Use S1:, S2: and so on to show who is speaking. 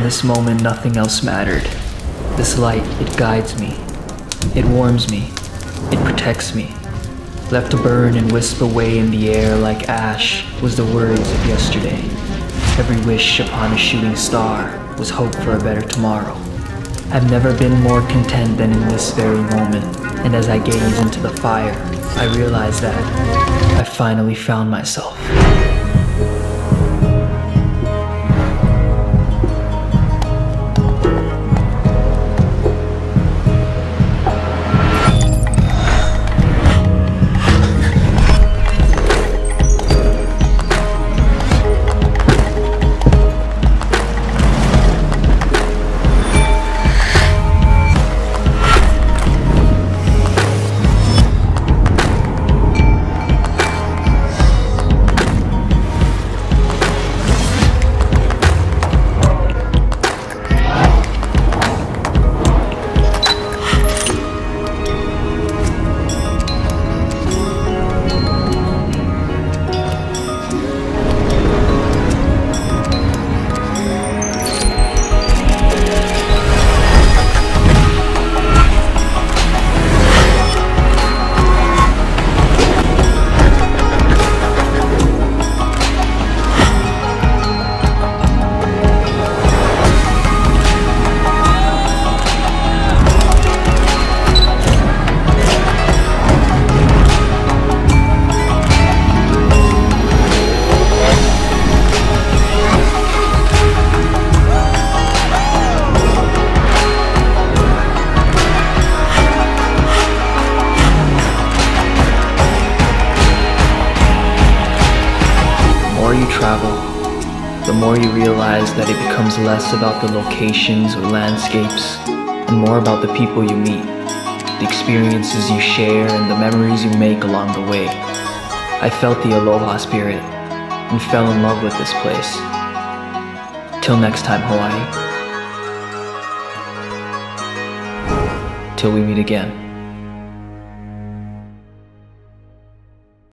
S1: this moment, nothing else mattered. This light, it guides me. It warms me. It protects me. Left to burn and wisp away in the air like ash was the words of yesterday. Every wish upon a shooting star was hope for a better tomorrow. I've never been more content than in this very moment, and as I gaze into the fire, I realize that I finally found myself. The more you realize that it becomes less about the locations or landscapes and more about the people you meet, the experiences you share, and the memories you make along the way. I felt the aloha spirit and fell in love with this place. Till next time, Hawaii. Till we meet again.